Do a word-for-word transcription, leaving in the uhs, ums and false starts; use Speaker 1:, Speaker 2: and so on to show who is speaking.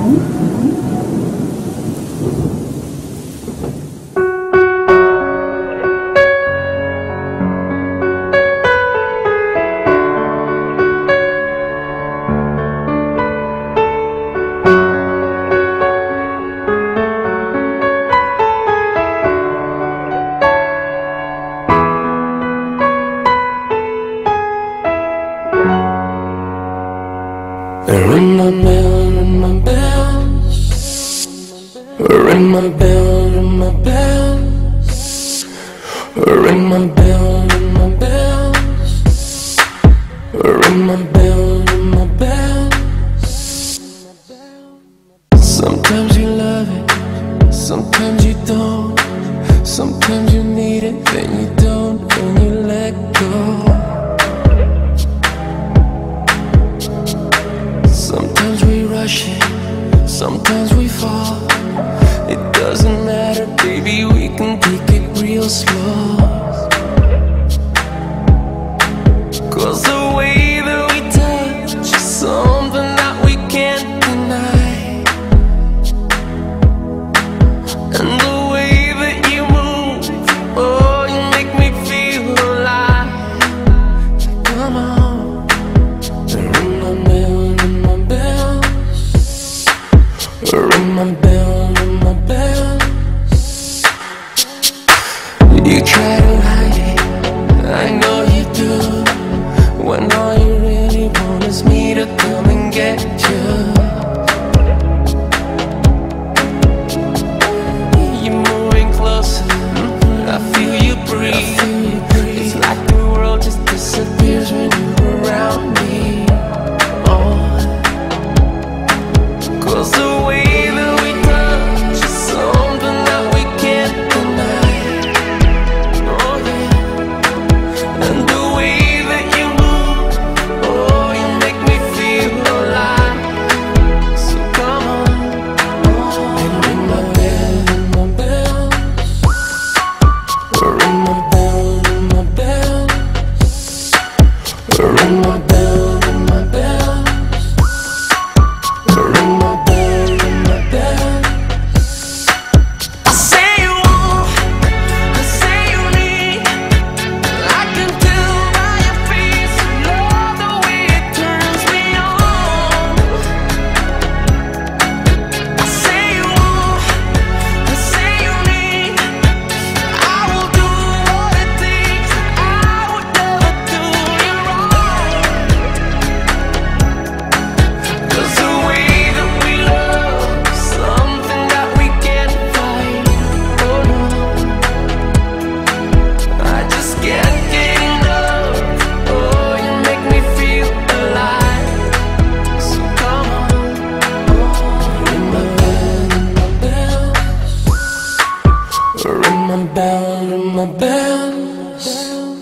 Speaker 1: Ring my bell, ring my bells. Ring my bell, ring my bells. Ring my bell, ring my bells. Ring my bell, ring my bells. Sometimes you love it, sometimes you don't. Sometimes you need it, then you don't, and you let go. Sometimes we rush it, sometimes we fall. It doesn't matter, baby, we can take it real slow. Cause the way that we touch is something that we can't deny. And the way that you move, oh, you make me feel alive. Come on, ring my bell, ring my bell. Ring my bell, ring my bell. You try to hide it, I know you do, when all you really want is me to come and get you. You're moving closer, I feel you breathe. It's like the world just disappears when you're around me. Oh, cause the way that we touch is something that we can't deny. Oh yeah. And the way that you move, oh, you make me feel alive. So come on, and ring my bell, ring my bell. Ring my bell, ring my bell. Ring my bell, ring my bell. Ring my bell, ring my bell. I say you want, I say you need. I can tell by your face, love the way it turns me on. I say you want, I say you need. I will do what it takes. I would never do you wrong. Cause the way that we love is something that we can't fight. Oh no, I just can't get enough. Oh, you make me feel alive. So come on, ring my bell, ring my bell. Ring my bell, ring my bells.